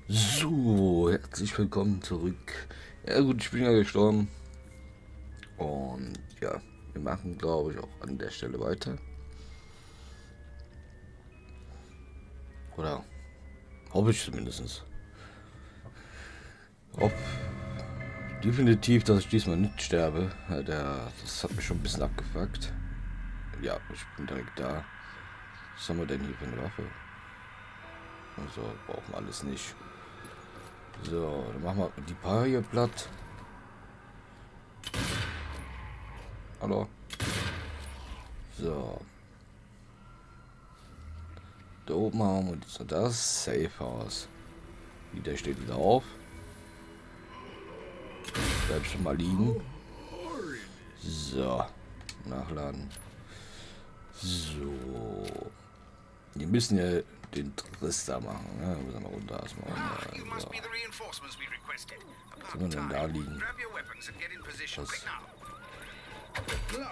So, herzlich willkommen zurück. Ja gut, ich bin ja gestorben. Und ja, wir machen glaube ich auch an der Stelle weiter. Oder hoffe ich zumindest. Hoffe definitiv, dass ich diesmal nicht sterbe. Das hat mich schon ein bisschen abgefuckt. Ja, ich bin direkt da. Was haben wir denn hier für eine Waffe? Also brauchen wir alles nicht. So, dann machen wir die Paar hier platt. Hallo. So. Da oben haben wir das Safe House. Der steht wieder auf. Bleib schon mal liegen. So. Nachladen. So. Wir müssen ja den Trister machen. Ne? Wir müssen mal runter erstmal. So. Was soll man denn da liegen? Das. Wir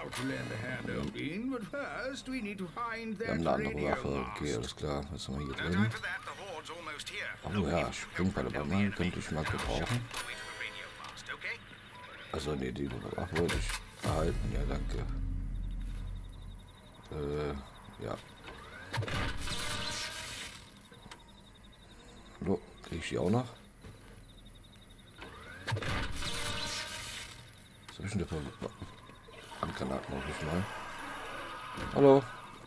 haben eine andere Waffe. Okay, alles klar. Was haben wir hier drin? Oh ja, Springpfeile könnte ich mal gebrauchen. Also ne, die Waffe wollte ich behalten. Ja, danke. Ja. So, kriege ich die auch noch? Was habe ich denn da für Handgranaten noch nicht mal? Hallo?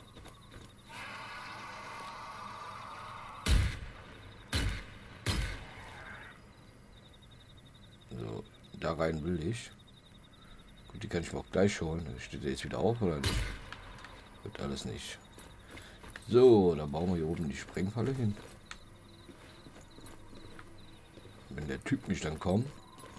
So, da rein will ich. Gut, die kann ich mir auch gleich holen. Steht der jetzt wieder auf oder nicht? Wird alles nicht. So, dann bauen wir hier oben die Sprengfalle hin. Wenn der Typ nicht dann kommt.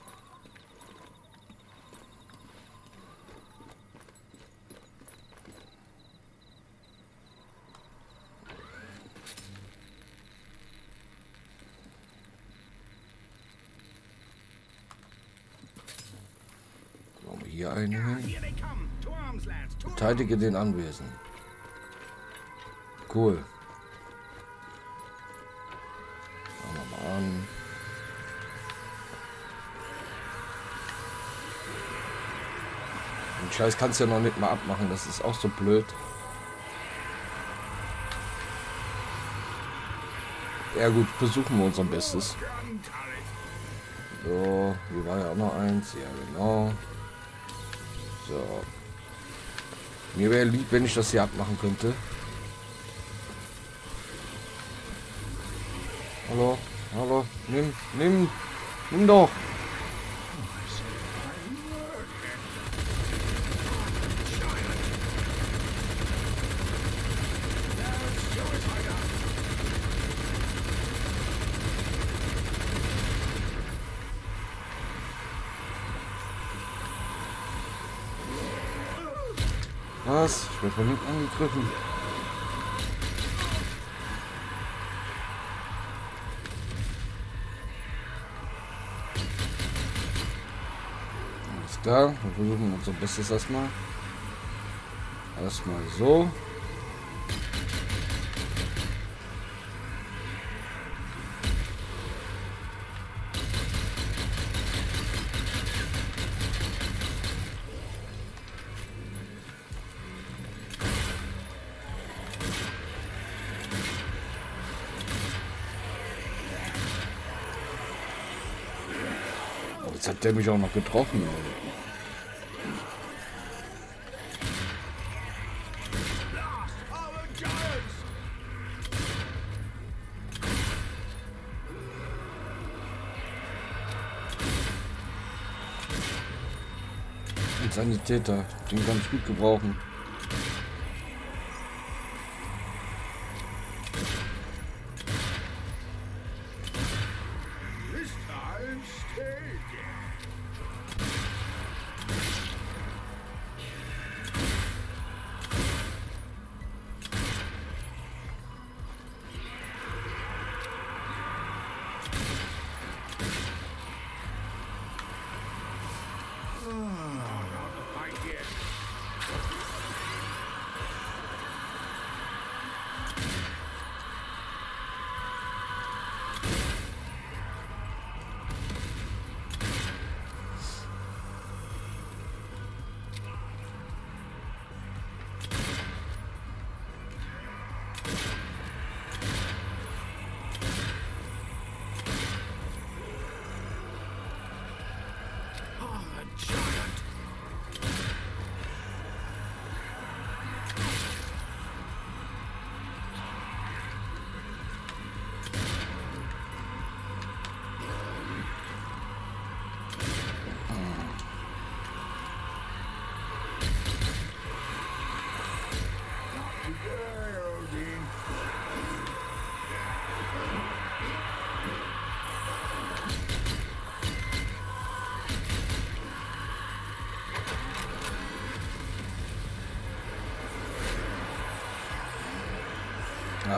Bauen wir hier einen hin. Verteidige den Anwesen. Cool. Machen wir mal an. Den Scheiß kannst du ja noch nicht mal abmachen, das ist auch so blöd. Ja gut, versuchen wir unser Bestes. So, hier war ja auch noch eins. Ja genau. So. Mir wäre lieb, wenn ich das hier abmachen könnte. Hallo, hallo, nimm doch. Was? Ich werde von hinten angegriffen. Alles klar, wir versuchen unser Bestes erstmal. Erstmal so. Jetzt hat der mich auch noch getroffen. Ein Sanitäter, den kann ich gut gebrauchen.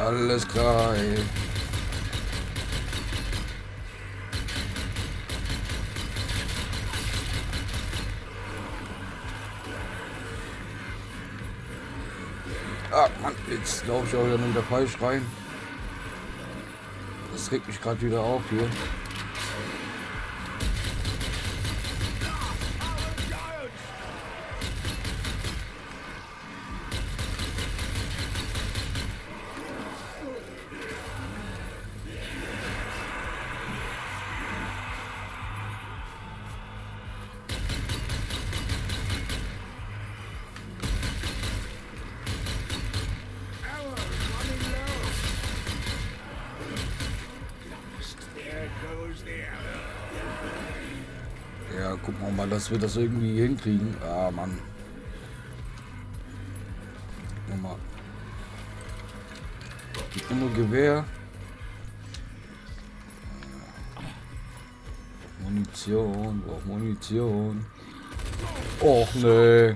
Alles klar, ey. Ah, Mann, jetzt glaube ich auch wieder falsch rein. Das regt mich gerade wieder auf hier. Ja, gucken wir mal, dass wir das irgendwie hinkriegen. Ah, Mann. Nochmal. Gibt nur Gewehr. Munition, braucht Munition. Och, nee.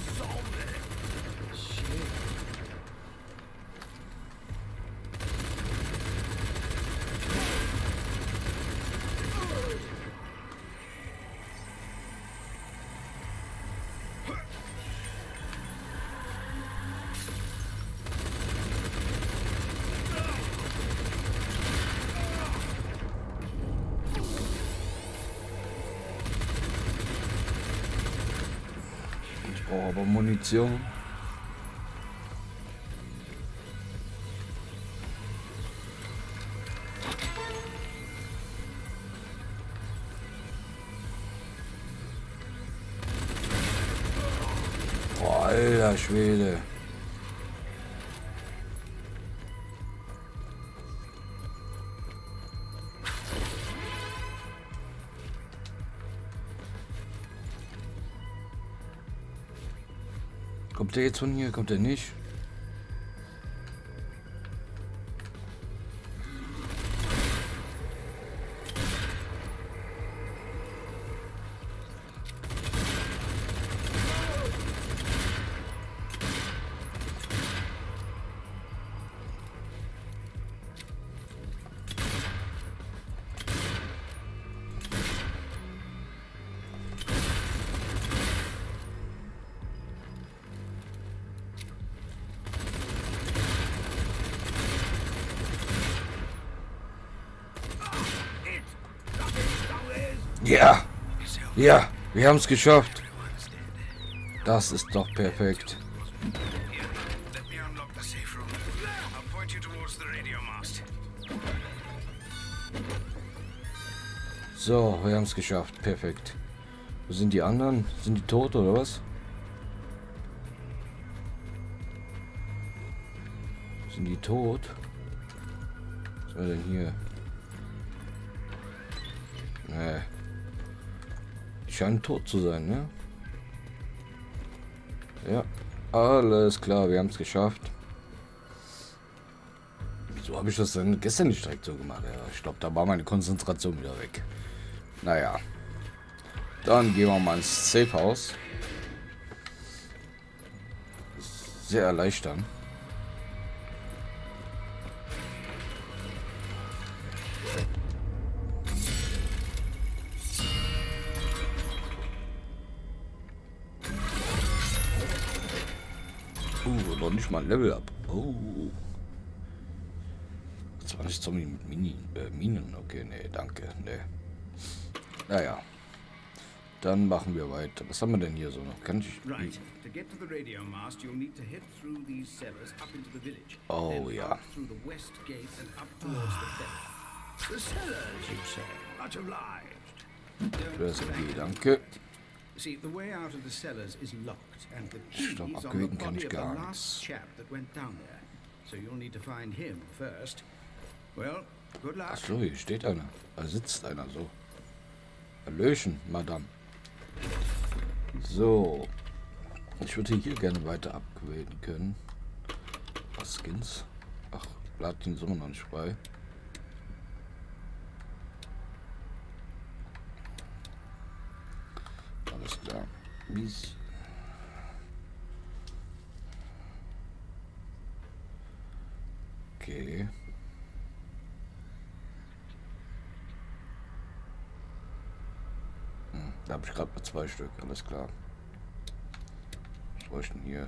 Ich brauche aber Munition. Boah, alter Schwede. Kommt der jetzt von hier? Kommt der nicht? Ja, ja, wir haben es geschafft. Das ist doch perfekt. So, wir haben es geschafft. Perfekt. Wo sind die anderen? Sind die tot oder was? Sind die tot? Was war denn hier? Nee. Die scheinen tot zu sein, ne? Ja. Alles klar, wir haben es geschafft. Wieso habe ich das denn gestern nicht direkt so gemacht? Ja, ich glaube, da war meine Konzentration wieder weg. Naja. Dann gehen wir mal ins Safe House. Sehr erleichtern. Noch nicht mal ein Level up. Oh. 20 Zombie mit Minen. Okay, nee, danke. Nee. Naja. Dann machen wir weiter. Was haben wir denn hier so noch? Kann ich... Oh ja. Das geht, danke. Ich glaube, abgewählt kann ich gar nichts. Achso, hier steht einer. Da sitzt einer so. Erlöschen, Madame. So. Ich würde hier gerne weiter upgraden können. Was Skins? Ach, Platin ist immer noch nicht frei. Alles klar. Mies. Okay. Da habe ich gerade mal 2 Stück, alles klar. Was brauche ich denn hier?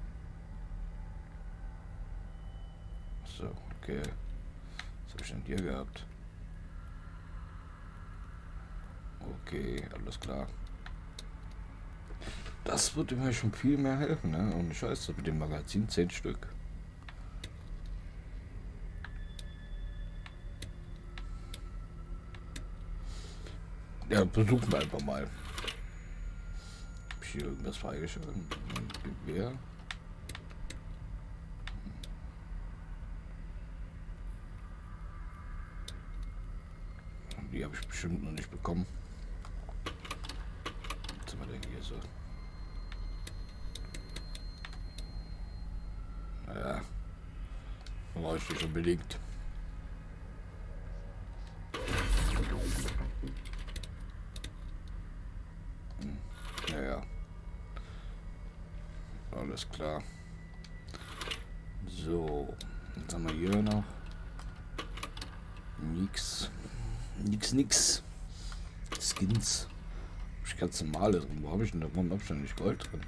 So, okay. Was habe ich denn hier gehabt? Okay, alles klar. Das würde mir schon viel mehr helfen, ne? Und scheiße, mit dem Magazin 10 Stück. Ja, versuchen wir einfach mal. Hab ich hier irgendwas freigeschaltet? Gewehr? Die habe ich bestimmt noch nicht bekommen. Was haben wir denn hier so? Naja, brauche ich nicht unbedingt. Naja, alles klar. So, jetzt haben wir hier noch nix. Skins. Hab ich ganz normale drin. Wo habe ich denn da? Warum hab ich denn nicht Gold drin?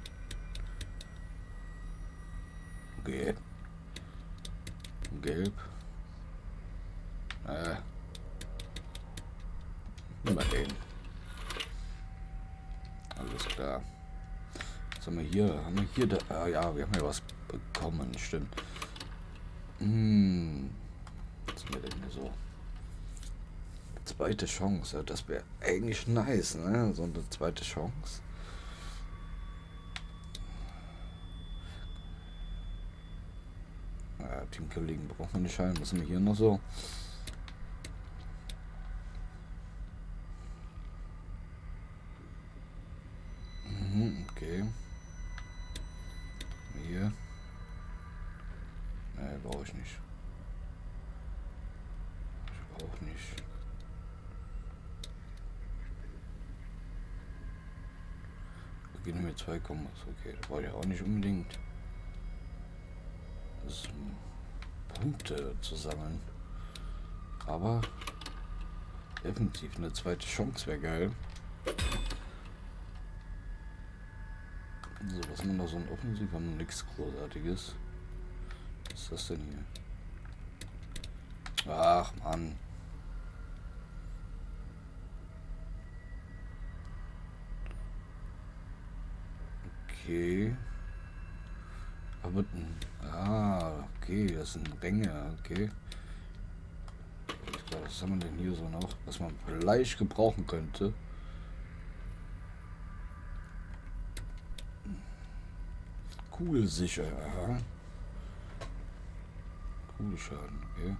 Okay. Gelb. Nimm mal den. Alles klar. Was haben wir hier? Haben wir hier da? Ah ja, wir haben ja was bekommen, stimmt. Was haben wir denn hier so? Zweite Chance, das wäre eigentlich nice, ne? So eine zweite Chance. Ja, Teamkollegen braucht man nicht scheinen. Was haben wir hier noch so? Okay. Hier. Ne, brauche ich nicht. Ich brauche nicht. Gehen wir 2 Kombos. Okay, das brauche ich auch nicht unbedingt. Das ist, Punkte zu sammeln. Aber definitiv eine zweite Chance wäre geil. So, was haben wir noch so ein Offensiv? Haben wir nichts Großartiges. Was ist das denn hier? Ach Mann. Okay. Aber okay, das sind Ränge, okay. Was haben wir denn hier so noch, was man vielleicht gebrauchen könnte? Kugelsicher, aha. Kugelschaden, okay.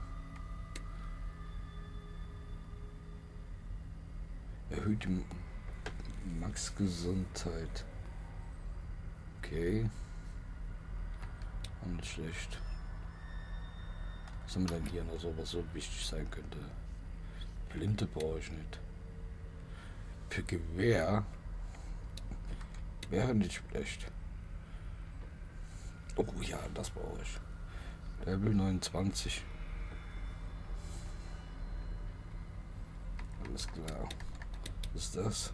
Erhöht die Max-Gesundheit. Okay. Und nicht schlecht. Was haben wir denn hier noch so, was so wichtig sein könnte? Flinte brauche ich nicht. Für Gewehr wäre nicht schlecht. Oh ja, das brauche ich. Level 29. Alles klar. Was ist das?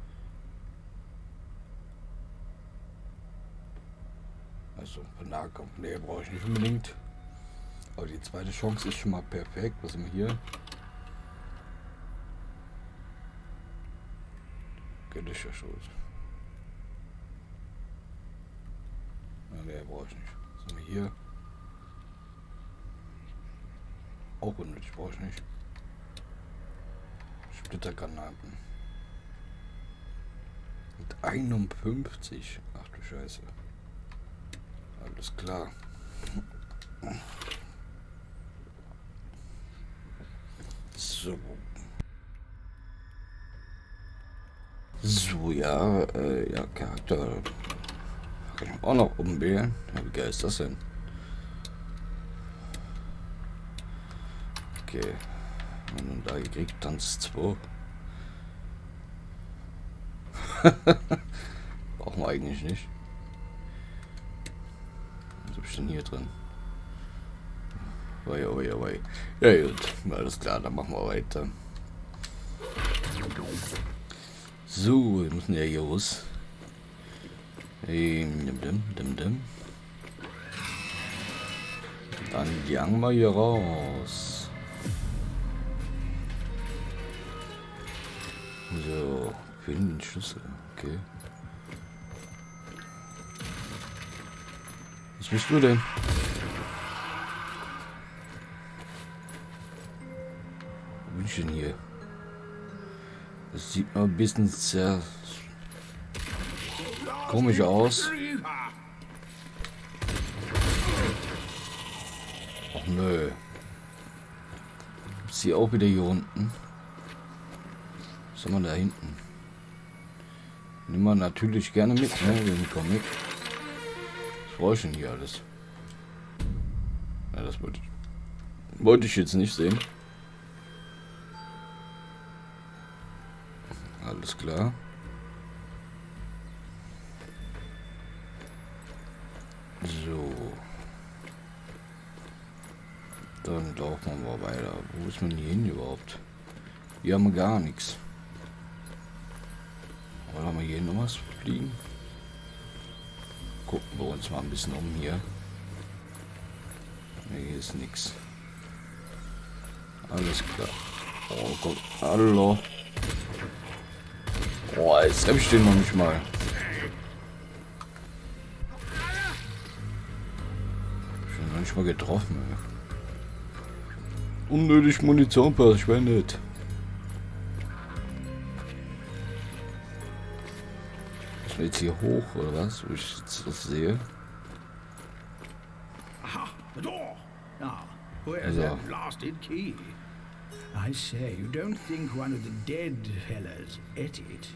Also von Nahkampf. Ne, brauche ich nicht unbedingt. Aber die zweite Chance ist schon mal perfekt. Was haben wir hier? Göttlicher Schuss. Ne, brauche ich nicht. Was haben wir hier? Auch unnötig, brauche ich nicht. Splittergranaten. Mit 51. Ach du Scheiße. Alles klar. So. So, ja, ja, Charakter. Kann ich auch noch umwählen. Ja, wie geil ist das denn? Okay. Und da gekriegt, Tanz 2. Brauchen wir eigentlich nicht. Was hab ich denn hier drin? Oi, oi, oi. Ja gut, alles klar, dann machen wir weiter. So, wir müssen ja hier raus. Dann jagen wir hier raus. So, finden den Schlüssel. Okay. Was bist du denn? Wo bin ich denn hier? Das sieht mal ein bisschen sehr komisch aus. Ach nö. Ist sie auch wieder hier unten? Was haben wir da hinten? Nehmen wir natürlich gerne mit, ne? Den Comic. Was brauche ich denn hier alles? Ja, das wollte ich jetzt nicht sehen. Alles klar. So. Dann laufen wir mal weiter. Wo ist man hier hin überhaupt? Hier haben wir gar nichts. Oder haben wir hier noch was fliegen? Gucken wir uns mal ein bisschen um hier. Ne, hier ist nichts. Alles klar. Oh Gott, hallo. Oh, jetzt treffe ich den noch nicht mal. Schon noch nicht mal getroffen, ey. Unnötig Munition verschwendet. Ist mir jetzt hier hoch, oder was? Wo ich jetzt das sehe. Also. I say, you don't think one of the dead fellas ate it?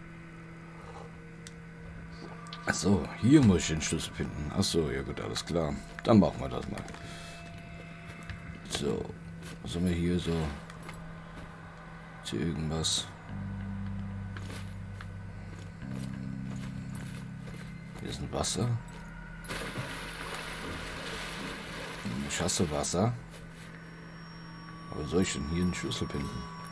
Achso, hier muss ich den Schlüssel finden. Achso, ja gut, alles klar. Dann machen wir das mal. So, was haben wir hier so? Ist hier irgendwas? Hier ist ein Wasser. Ich hasse Wasser. Aber soll ich denn hier einen Schlüssel finden?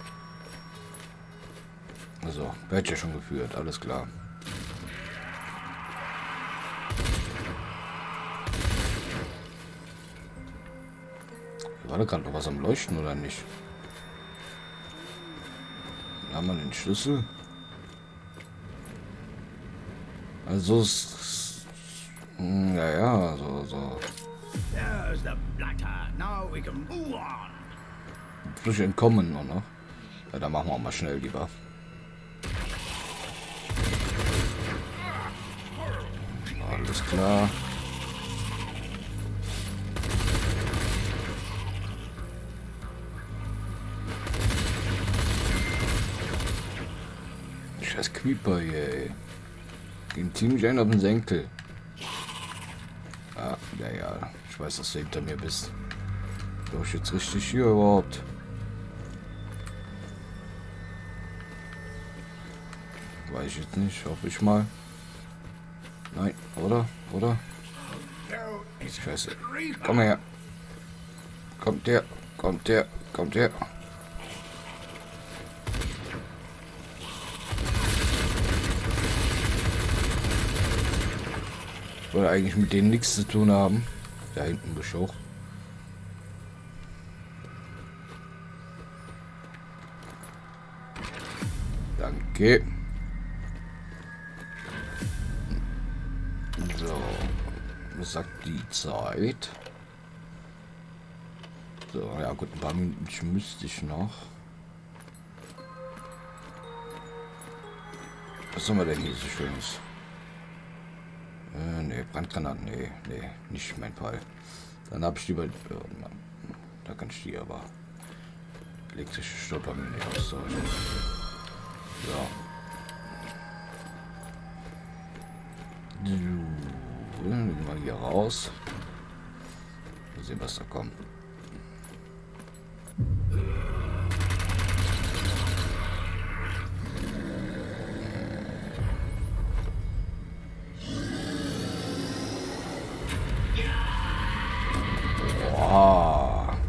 Also, wird ja schon geführt, alles klar. War da gerade noch was am Leuchten oder nicht? Dann haben wir den Schlüssel. Also, naja, so. There's the blatter. Now we can move on. Muss ich entkommen noch, ne? Ja, dann machen wir mal schnell lieber. Alles klar. Scheiß Creeper hier, ey. Gehen ziemlich ein auf den Senkel. Ah, ja. Ich weiß, dass du hinter mir bist. Bin ich jetzt richtig hier überhaupt? Weiß ich jetzt nicht, hoffe ich mal. Nein, oder? Scheiße. Komm her. Kommt her. Ich wollte eigentlich mit denen nichts zu tun haben. Da hinten muss ich hoch. Danke. So, was sagt die Zeit? So, ja gut, ein paar Minuten müsste ich noch. Was haben wir denn hier so Schönes? Ne, Brandgranaten, nee, nicht mein Fall. Dann habe ich lieber, da kann ich die aber elektrische Stopper nicht austauschen. So. Gehen wir hier raus. Mal sehen, was da kommt. Boah.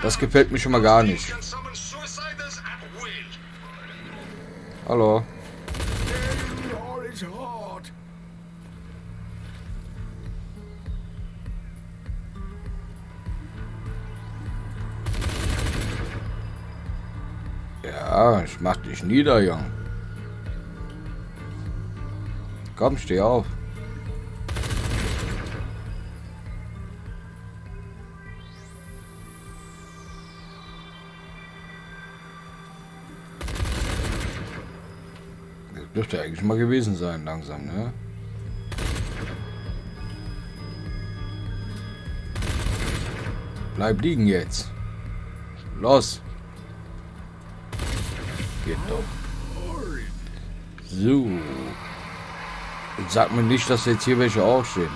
Das gefällt mir schon mal gar nicht. Hallo. Ja, ich mach dich nieder, Junge. Komm, steh auf. Das dürfte eigentlich mal gewesen sein, langsam, ne? Bleib liegen jetzt. Los. Geht doch. So. Und sag mir nicht, dass jetzt hier welche aufstehen.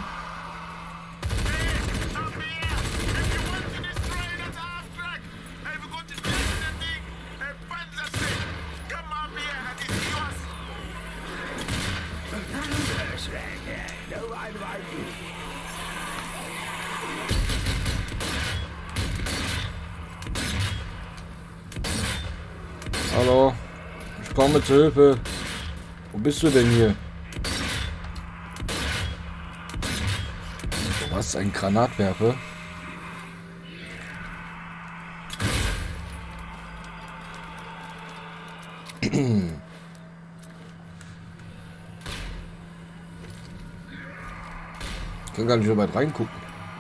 Hallo, ich komme zur Hilfe. Wo bist du denn hier? Was? Ein Granatwerfer? Ich kann gar nicht so weit reingucken.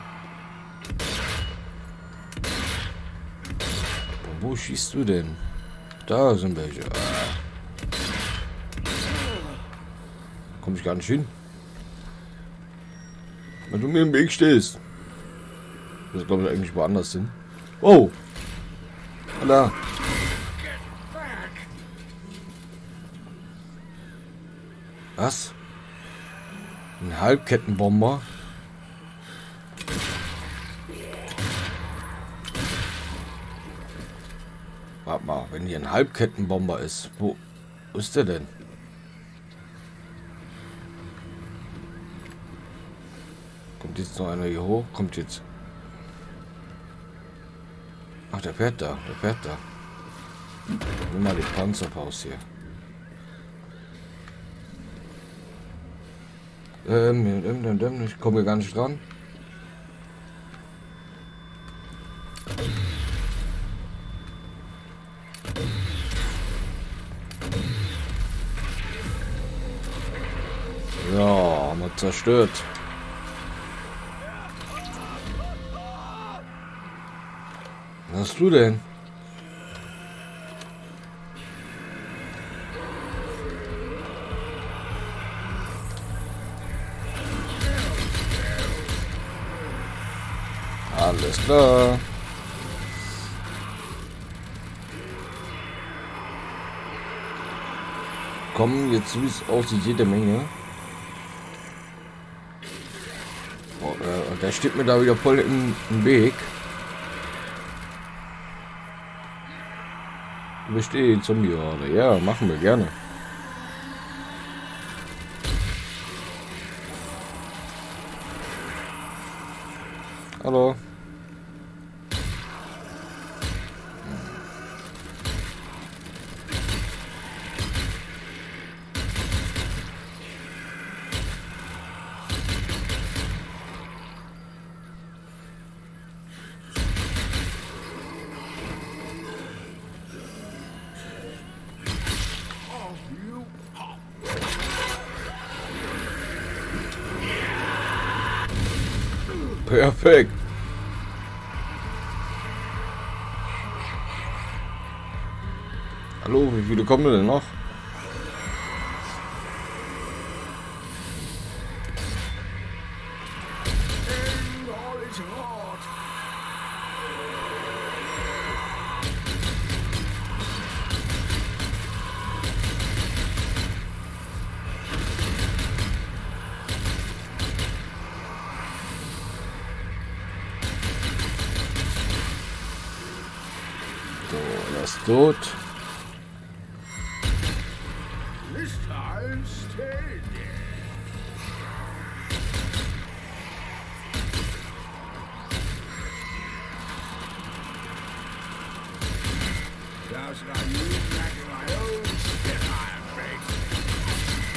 Wo schießt du denn? Da sind welche. Komm ich gar nicht hin. Wenn du mir im Weg stehst. Das glaube ich eigentlich woanders hin. Oh! Da. Was? Ein Halbkettenbomber? Warte mal, wenn hier ein Halbkettenbomber ist, wo ist der denn? Kommt jetzt noch einer hier hoch? Kommt jetzt. Ach, der fährt da, der fährt da. Nimm mal die Panzerpause hier. Ich komme hier gar nicht dran. Ja, haben wir zerstört. Was hast du denn? Alles klar. Kommen jetzt, wie es aussieht, jede Menge. Oh, der steht mir da wieder voll im Weg. Besteht Zombie gerade. Ja, machen wir gerne. Hallo. Perfekt. Hallo, wie viele kommen denn noch? ist tot. Dousing I use back in my own spit iron face.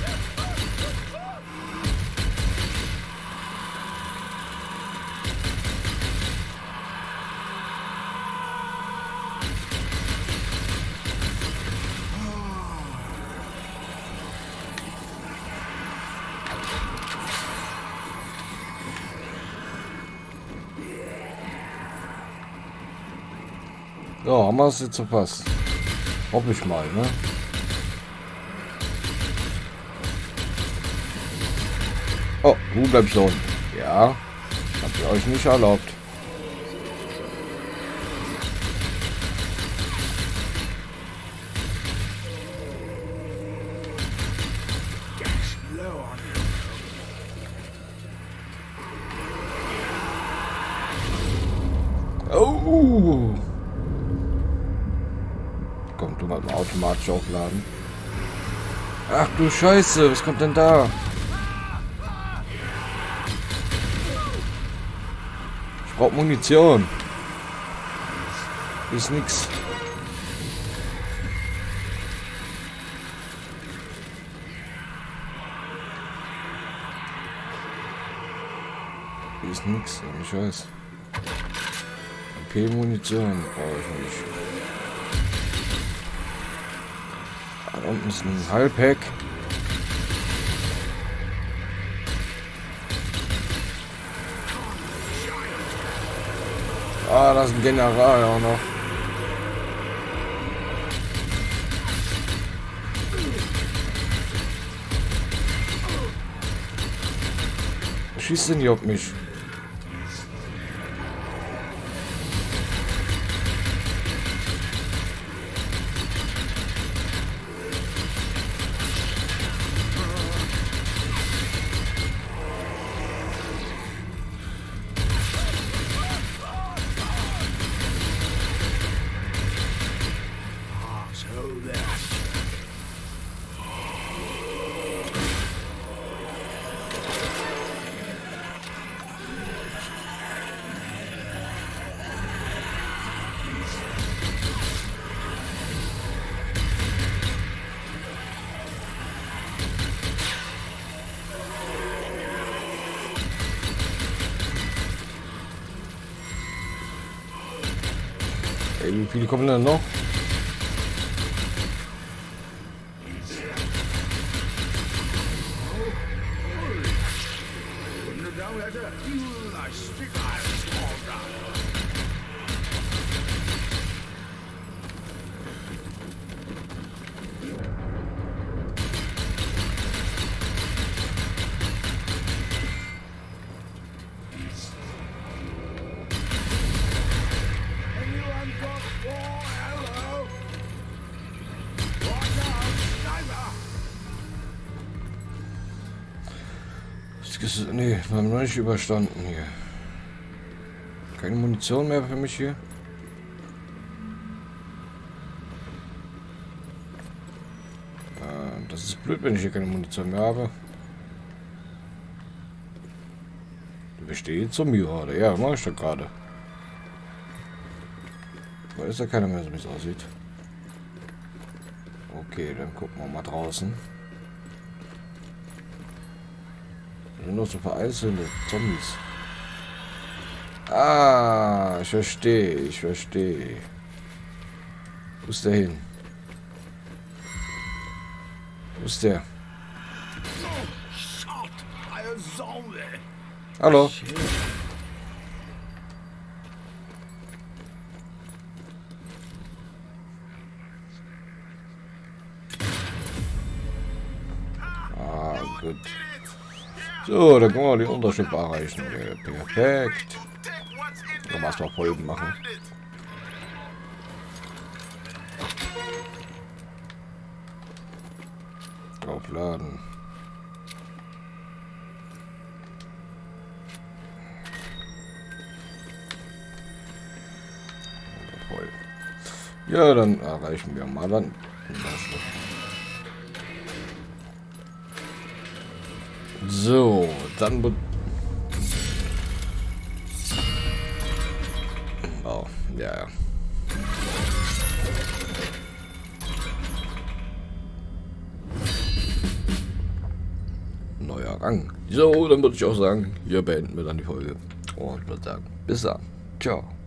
Ja, haben wir es jetzt verpasst. Hoffe ich mal, ne? Oh, du bleibst da unten. Ja, habt ihr euch nicht erlaubt. Oh! Komm, du mal automatisch aufladen. Ach du Scheiße, was kommt denn da? Ich brauche Munition. Ist nix. Ist nix, ich weiß. MP-Munition brauche ich nicht. Da unten ist ein Heilpack. Ah, das ist ein General auch noch. Was schießt denn hier auf mich? Ey, wie viele kommen denn noch? Nee, wir haben noch nicht überstanden hier. Keine Munition mehr für mich hier. Das ist blöd, wenn ich hier keine Munition mehr habe. Du bestehst zum gerade. Ja, mach ich doch gerade. Aber ist ja keiner mehr, so wie es aussieht. Okay, dann gucken wir mal draußen. Sind noch so vereinzelte Zombies. Ah, ich verstehe, ich verstehe. Wo ist der hin? Wo ist der? Hallo. Ah, gut. So, dann können wir die Unterschippe erreichen. Ja, perfekt. Dann erstmal Folgen machen. Draufladen. Voll. Ja, dann erreichen wir mal dann. So, dann oh, ja. neuer Rang. So, dann würde ich auch sagen, hier beenden wir dann die Folge. Und würde sagen, bis dann. Ciao.